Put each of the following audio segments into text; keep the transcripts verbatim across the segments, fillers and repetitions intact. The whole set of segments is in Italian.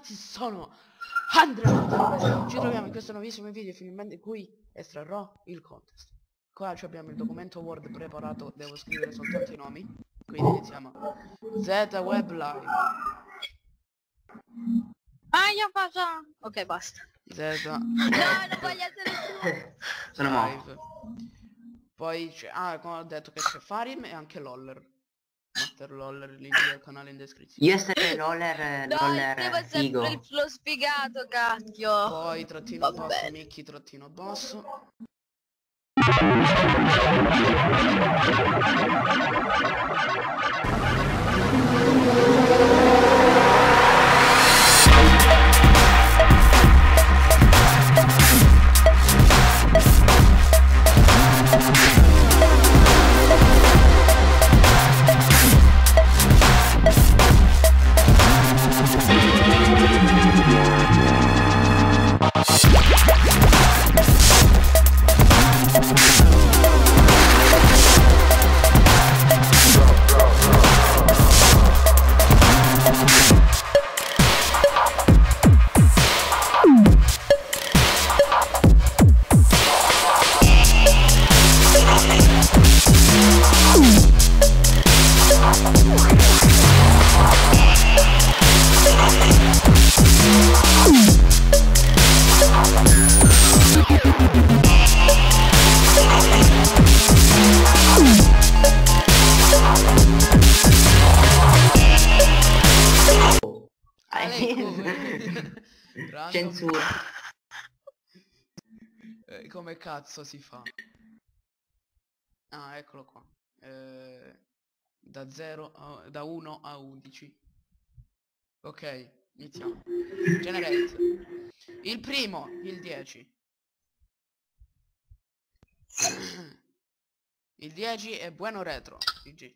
ragazzi, sono Andrea. Ci troviamo in questo nuovissimo video finalmente in cui estrarrò il contest. Qua abbiamo il documento Word preparato, devo scrivere soltanto i nomi. Quindi iniziamo. Z Web Live. Ah, io faccio... Ok, basta. Z No, non voglio essere Sono Live. Poi c'è... Ah, come ho detto che c'è Farim e anche Loller. Master Loller, link del canale in descrizione. Io essere Loller, No, Loller devo figo. sempre il- lo spiegato, cacchio. Poi trattino Vabbè. basso, Mickey trattino basso. Censura. Eh, come cazzo si fa? Ah, eccolo qua. Eh, da zero a, da uno a undici. Ok, iniziamo. Generate. Il primo, il dieci. Il dieci è Bueno Retro. G G.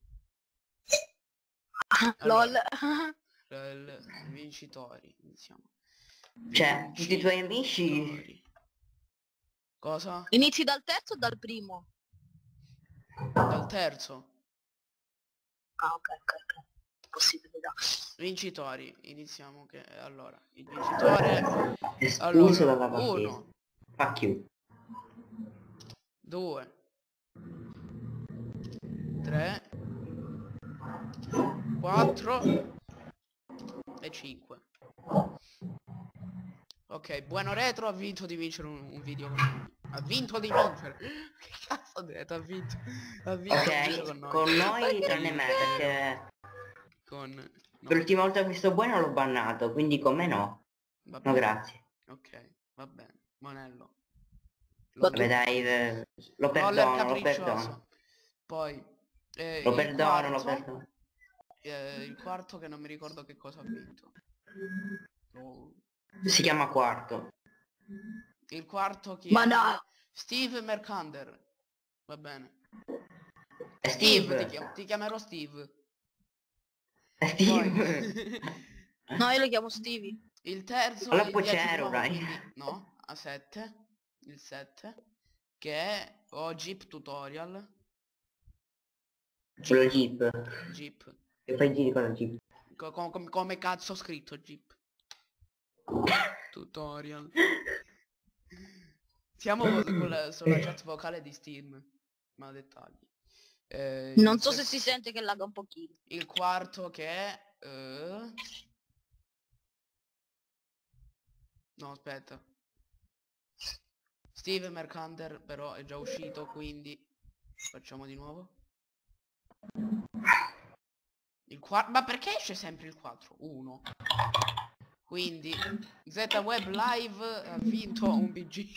LOL. Allora, il vincitori, iniziamo. Cioè, tutti i tuoi amici. Vincitori. Cosa? Inizi dal terzo o dal primo? Dal terzo. Ah, ok, ok, ok. Possibile, da. Vincitori, iniziamo che allora, il vincitore Espulso allora, dalla partita. uno, Fuck you. due, tre, quattro e cinque. Ok, Bueno Retro ha vinto di vincere un, un video con noi. Ha vinto di vincere. Che cazzo ho detto? Ha vinto. Ha vinto un video Ok, con noi. con noi tranne me perché Con no. l'ultima volta che sto buono l'ho bannato, quindi con me no. Va No bene. grazie. Ok, va bene. Monello. Vabbè dai, eh, lo perdono, lo perdono. Poi eh, Lo il perdono, quarto, lo perdono. eh, il quarto che non mi ricordo che cosa ha vinto. Oh. Si chiama quarto. Il quarto chi Ma è? no! Steve Mercander. Va bene. È Steve, Steve. ti, chiam ti chiamerò Steve. È Steve. Poi No, io lo chiamo Stevie. il terzo Allora il poi dieci di c'ero, nuovo, dai. quindi no, a sette. Il sette che è o Jeep Tutorial. Quello Jeep. Jeep. E poi giri con la Jeep. Co com com come cazzo ho scritto Jeep? Tutorial. Siamo con la, sulla chat vocale di Steam. Ma dettagli. Eh, Non il so se- se si sente che laga un pochino. Il quarto che è... eh, No, aspetta. Steve Mercander però è già uscito, quindi facciamo di nuovo. Il quattro... Ma perché esce sempre il quattro? uno. Quindi Z Web Live ha vinto un B G.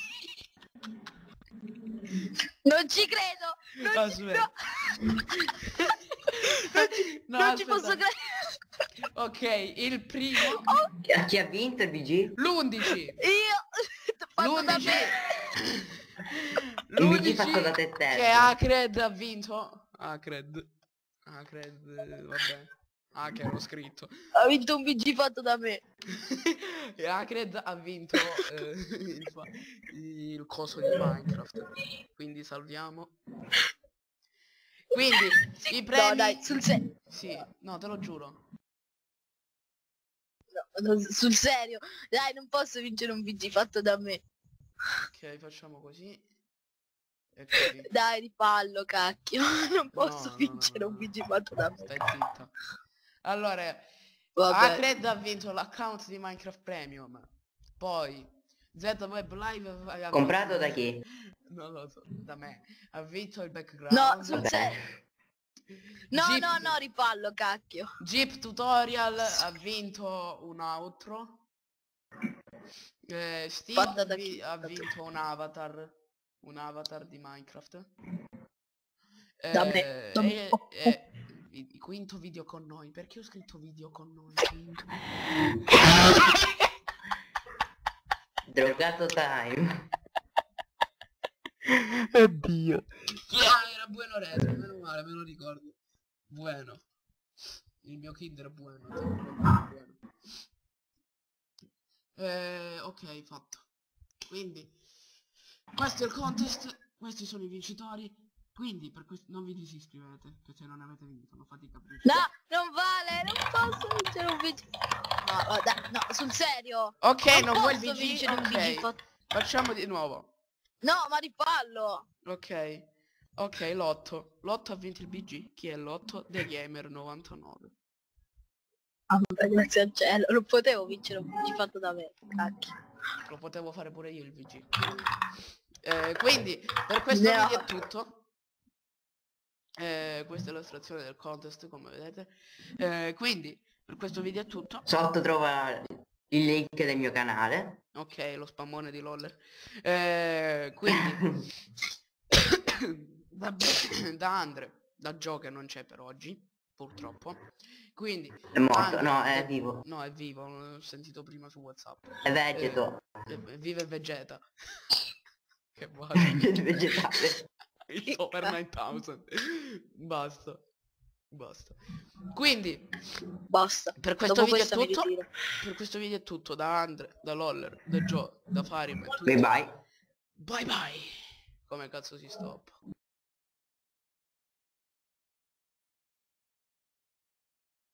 Non ci credo! Non Aspetta. ci, no. non ci, No, non ci aspetta. posso credere! Ok, il primo... Oh, A chi ha vinto il B G? L'undici. io! Fatto da L'undici. Il B G L'undici fatto da te stesso. che Acred ha vinto. Acred. Acred, vabbè. Ah, che ero scritto. Ha vinto un B G fatto da me. E Acred ha vinto eh, il, fa- il coso di Minecraft. Quindi salviamo. Quindi i premi... No dai, sul set. Sì, no, te lo giuro. No, no, sul serio. Dai, non posso vincere un V G fatto da me. Ok, facciamo così. E così. Dai, ripallo, cacchio. Non posso No, no, vincere no, no, un no. V G fatto da me. Stai zitta. Allora, Vabbè. Acred ha vinto l'account di Minecraft Premium. Poi Z-Web Live ha Comprato vinto- da chi? Non lo so, da me. Ha vinto il No, background. sul Vabbè. serio. No, Jeep- no, no, ripallo, cacchio. Jeep Tutorial ha vinto un outro. Eh, Steve Fatta da vi- chi? ha vinto un avatar. Un avatar di Minecraft. Da me, Eh, da me. e- Oh, e- il quinto video con noi. Perché ho scritto video con noi? Quinto. Drogato time. Oddio. Ah, era Bueno Retro, meno male, me lo ricordo. Bueno. Il mio Kinder Bueno. te lo ricordo, Bueno. Eh, ok, fatto. Quindi, questo è il contest. Questi sono i vincitori. Quindi, per questo non vi disiscrivete, che se non avete vinto, non fate i capricci. No, non vale, non posso vincere un V G. No, oh, dai, no, sul serio. Ok, non, vuoi il posso V G? vincere un V G Ok, fatto... facciamo di nuovo. No, ma ripallo. Ok, ok, Lotto. Lotto ha vinto il B G. Chi è Lotto? The Gamer novantanove. Ah, vabbè, grazie al cielo, non potevo vincere un V G fatto da me, cacchio. Lo potevo fare pure io il V G. Eh, quindi, per questo No. video è tutto. Eh, questa è l'illustrazione del contest, come vedete. Eh, quindi, per questo video è tutto. Sotto trova il link del mio canale. Ok, lo spammone di Loller. Eh, quindi, da, da Andre, da Gio che non c'è per oggi, purtroppo. Quindi, È morto, Andre- no, è vivo. No, è vivo, l'ho sentito prima su WhatsApp. È vegeto. Eh, vive e vegeta. Che vuoi? Il vegetale. Il Super novemila. Basta. Basta. Quindi, Basta. per questo Dopo video è questa mi tutto. ritiro. Per questo video è tutto. Da Andre, da Loller, da Joe, da Farim e tutti. Bye bye. Bye bye. Come cazzo si stoppa?